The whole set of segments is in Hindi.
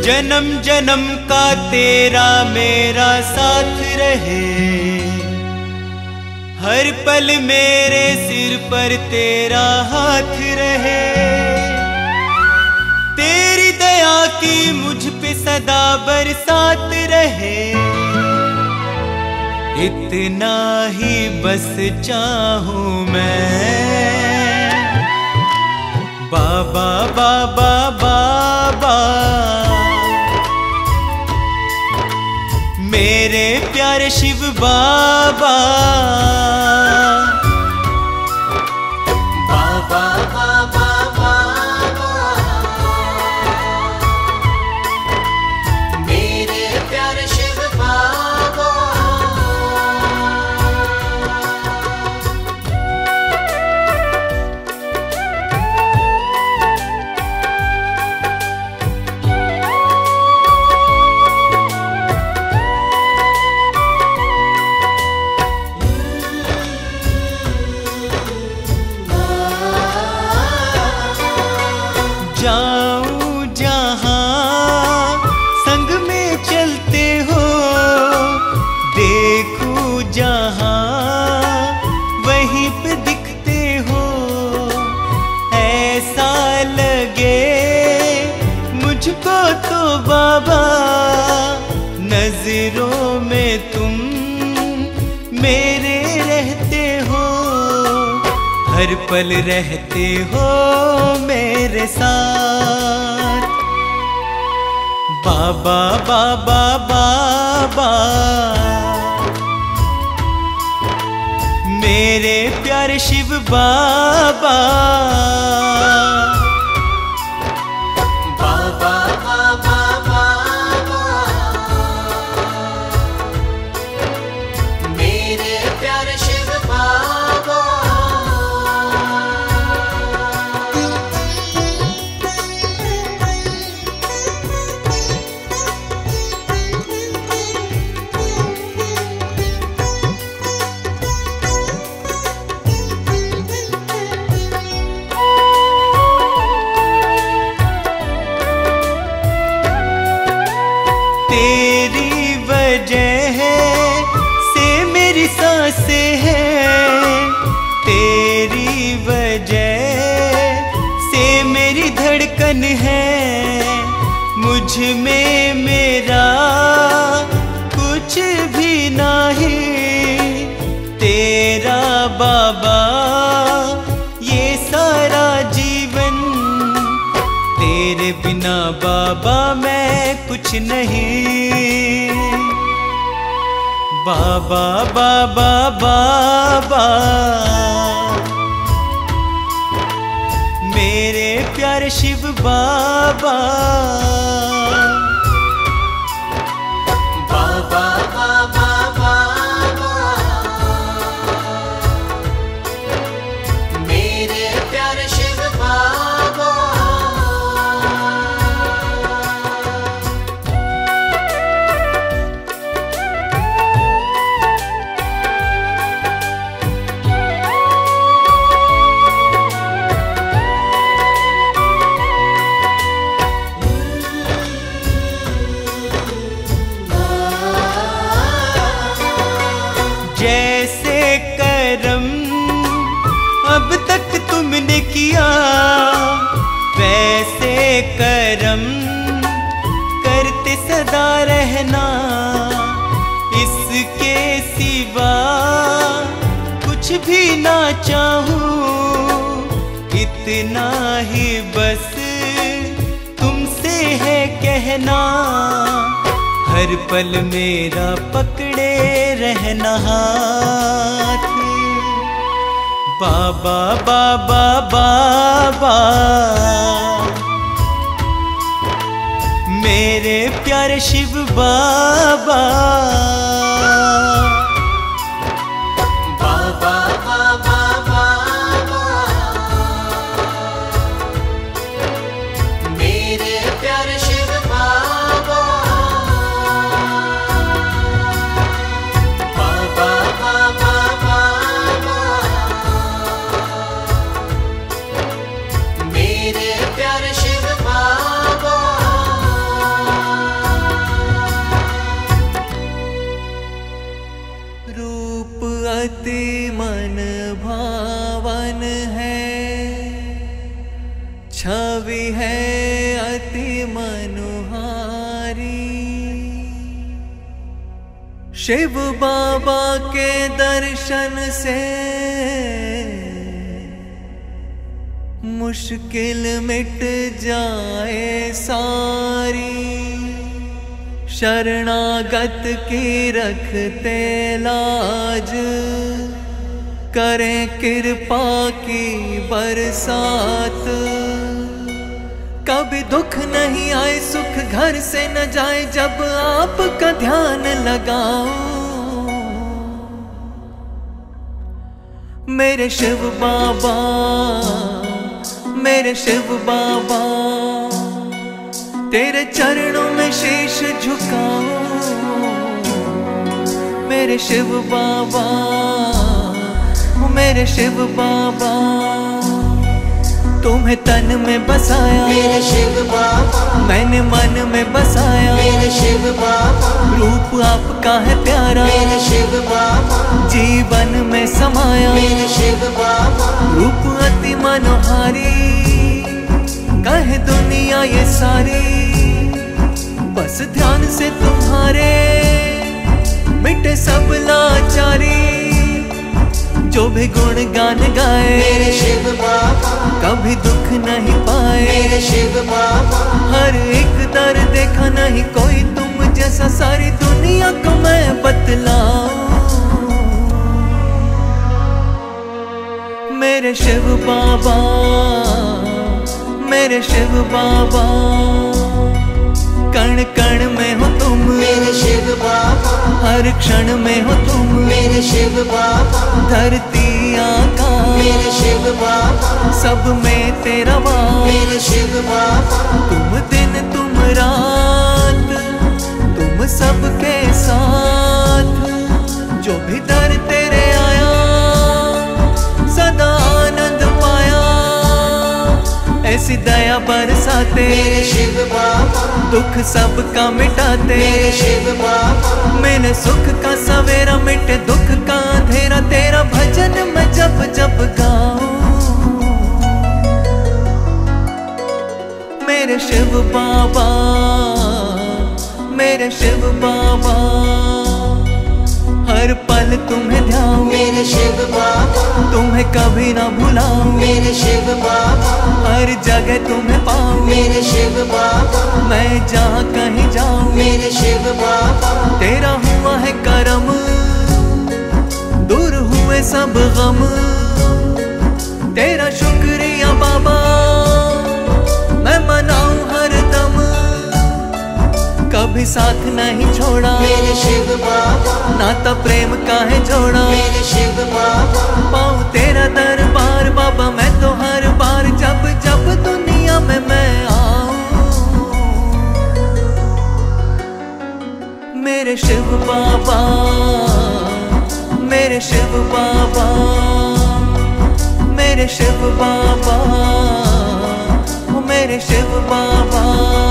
जन्म जन्म का तेरा मेरा साथ रहे, हर पल मेरे सिर पर तेरा हाथ रहे। तेरी दया की मुझ पे सदा बरसात रहे, इतना ही बस चाहूं मैं। बाबा बाबा बाबा मेरे प्यारे शिव बाबा। बाबा बाबा बाबा मेरे प्यारे शिव बाबा। जाऊं जहां संग में चलते हो, देखूं जहां वहीं पे दिखते हो। ऐसा लगे मुझको तो बाबा, नजरों में तुम मेरे रहते हो, हर पल रहते हो मेरे साथ। बाबा बाबा बाबा मेरे प्यारे शिव बाबा। बाबा बाबा बाबा मेरे प्यारे शिव बाबा। तेरी वजह से मेरी सांसें हैं, तेरी वजह से मेरी धड़कन है। मुझ में मेरा कुछ भी नहीं, तेरा बाबा ये सारा जीवन। तेरे बिना बाबा मैं कुछ नहीं। बाबा बाबा बाबा मेरे प्यारे शिव बाबा। बाबा बाबा बाबा मेरे प्यारे शिव बाबा। जैसे करम अब तक तुमने किया, वैसे करम करते सदा रहना। इसके सिवा कुछ भी ना चाहूं, इतना ही बस तुमसे है कहना। हर पल मेरा पकड़े रहना हाथ। बाबा बाबा बाबा मेरे प्यारे शिव बाबा। बाबा बाबा बाबा मेरे प्यारे शिव बाबा। बाबा बाबा बाबा मेरे प्यारे शिव बाबा। भावन है, छवि है अति मनोहारी। शिव बाबा के दर्शन से मुश्किल मिट जाए सारी। शरणागत की रखते लाज, करें कृपा की बरसात। कभी दुख नहीं आए, सुख घर से न जाए, जब आपका ध्यान लगाओ। मेरे शिव बाबा, मेरे शिव बाबा, तेरे चरणों में शीश झुकाओ। मेरे शिव बाबा, मेरे शिव बाबा, तुम्हें तन में बसाया मेरे शिव बाबा, मैंने मन में बसाया। मेरे शिव बाबा, रूप आपका है प्यारा, मेरे शिव बाबा, जीवन में समाया। मेरे शिव बाबा, रूप अति मनोहारी, कहे दुनिया ये सारी। बस ध्यान से तुम्हारे मिटे सब लाचारी। जो भी गुण गान गाए मेरे शिव बाबा, कभी दुख नहीं पाए। मेरे शिव बाबा, हर एक दर देखा नहीं कोई तुम जैसा, सारी दुनिया को मैं बतलाऊं। मेरे शिव बाबा, मेरे शिव बाबा, कण कण में हो तुम। मेरे शिव बाबा, हर क्षण में हो तुम। मेरे शिव बाबा, धरती आकाश मेरे शिव बाबा, सब में तेरा वास। मेरे शिव बाबा, तुम दिन तुम रात, तुम सबके साथ। जो भी दर तेरे आया, सदा आनंद पाया। ऐसी दया बरसाते, मेरे शिव बाबा, दुख सबका मिटाते। मेरे शिव बाबा, मैंने सुख का सवेरा, मिटे दुख का अंधेरा। तेरा भजन मैं जब जब गाऊं। मेरे शिव बाबा, मेरे शिव बाबा, हर पल तुम्हें ध्याऊं। मेरे शिव बाबा, तुम्हें कभी ना भुलाऊं। मेरे शिव बाबा, हर जगह तुम्हें पाऊं। मेरे शिव बाबा, मैं जहाँ कहीं जाऊं। मेरे शिव बाबा, तेरा हुआ है करम, दूर हुए सब गम। तेरा शुक्रिया बाबा, मैं मनाऊं हर दम। कभी साथ नहीं छोड़ा, मेरे शिव बाबा, नाता प्रेम का है जोड़ा। मेरे शिव बाबा, पाऊं तेरा दरबार बाबा, मैं तो हर बार जब जब दुनिया में मैं आऊं। मेरे शिव बाबा, मेरे शिव बाबा, मेरे शिव बाबा, ओ मेरे शिव बाबा।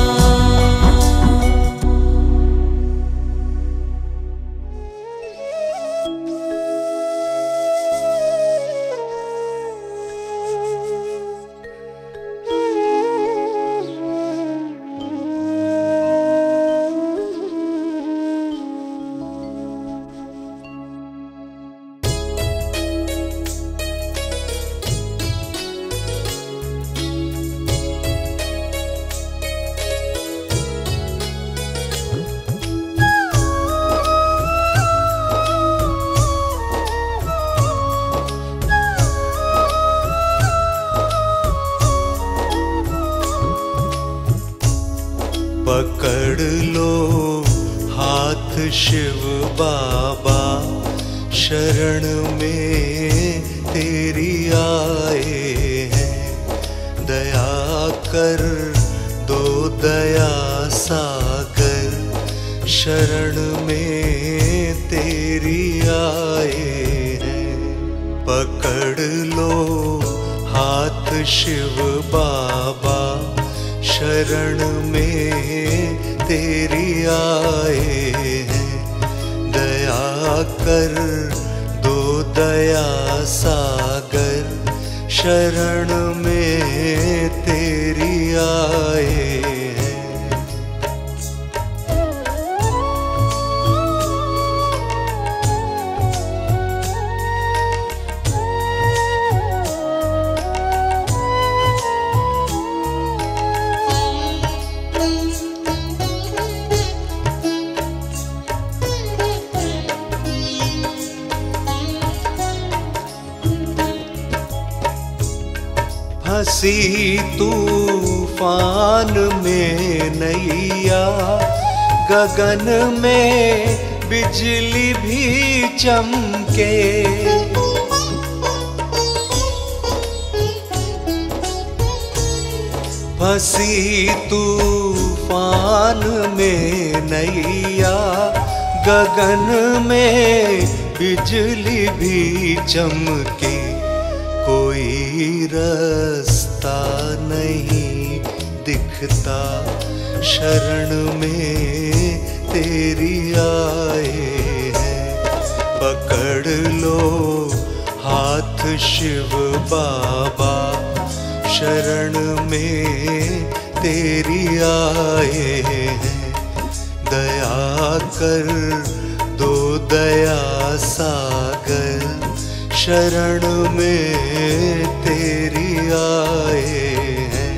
पकड़ लो हाथ शिव बाबा, शरण में तेरी आए हैं। दया कर दो दया सागर, शरण में तेरी आए हैं। पकड़ लो हाथ शिव बाबा, शरण में तेरी आए हैं। दया कर दो दया सागर शरण में तेरी आए हैं। हंसी तूफान में नैया, गगन में बिजली भी चमके। हंसी तूफान में नैया, गगन में बिजली भी चमके। कोई रास्ता नहीं दिखता, शरण में तेरी आए हैं। पकड़ लो हाथ शिव बाबा, शरण में तेरी आए हैं। दया कर दो दया सागर, शरण में तेरी आए हैं।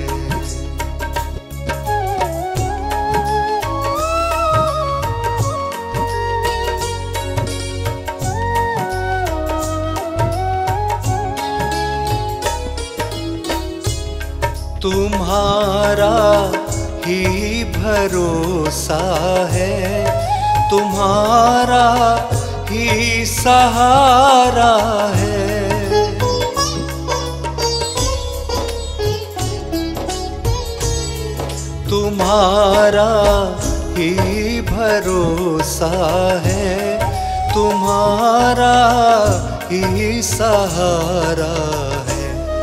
तुम्हारा ही भरोसा है, तुम्हारा ही सहारा है। तुम्हारा ही भरोसा है, तुम्हारा ही सहारा है।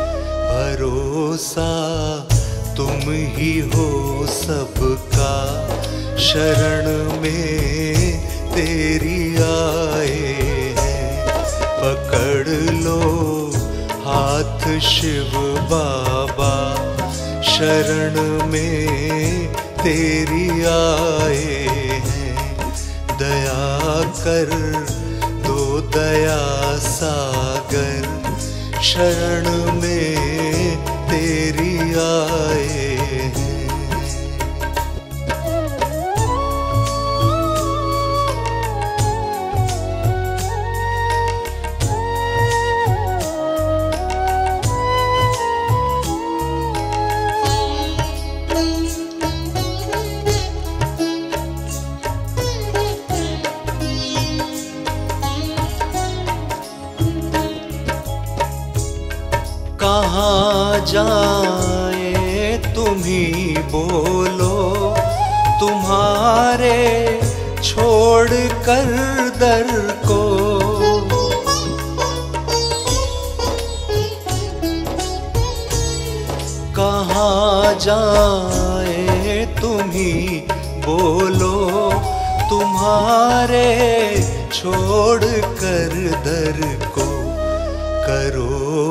भरोसा तुम ही हो सबका, शरण में तेरी आए हैं। पकड़ लो हाथ शिव बाबा, शरण में तेरी आए हैं। दया कर दो दया सागर, शरण में तेरी आए हैं। कहाँ जाए तुम ही बोलो, तुम्हारे छोड़ कर दर को। कहाँ जाए तुम ही बोलो, तुम्हारे छोड़ कर दर को। करो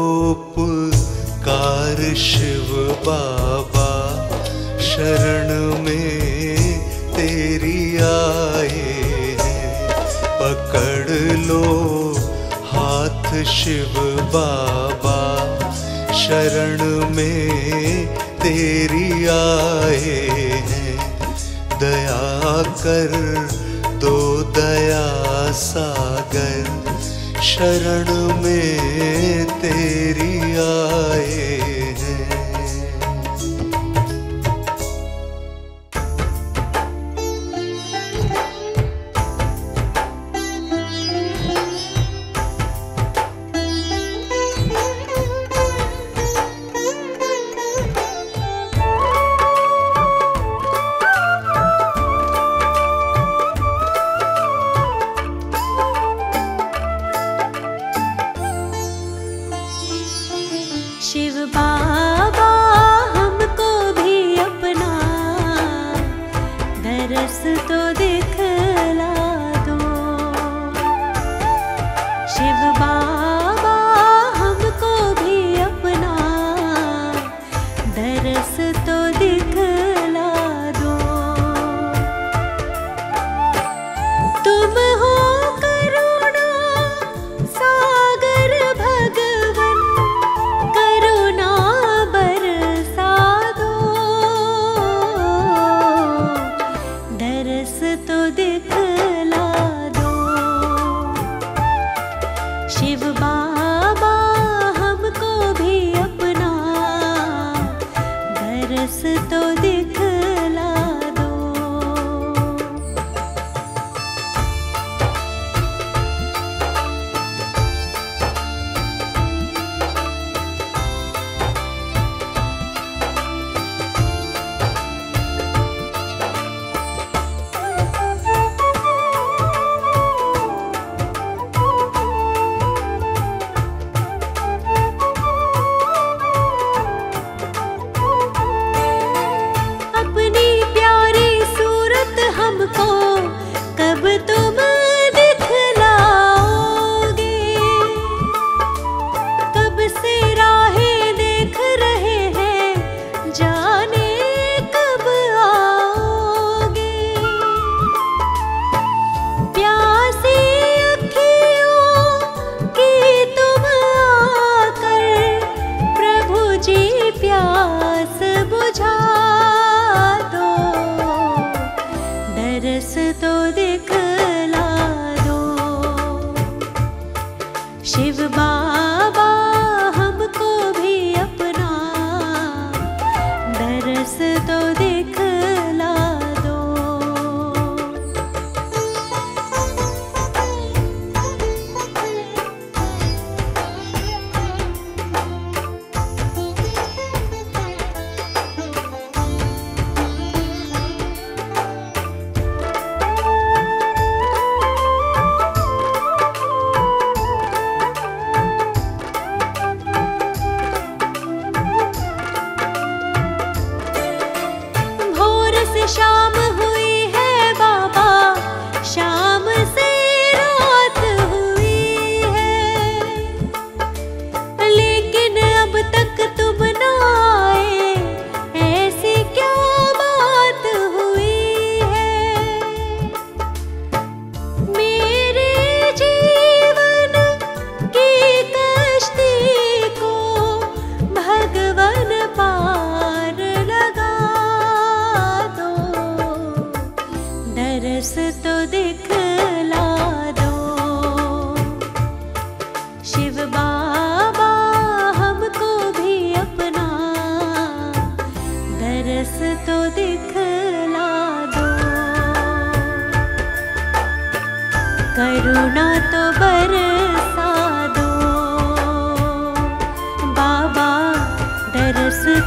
पुकार शिव बाबा, शरण में तेरी आए हैं। पकड़ लो हाथ शिव बाबा, शरण में तेरी आए हैं। दया कर दो दया सागर, शरण में तेरी आए हैं। शिव बाबा हमको भी अपना दरस तो दिखला दो। शिव बाबा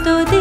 तो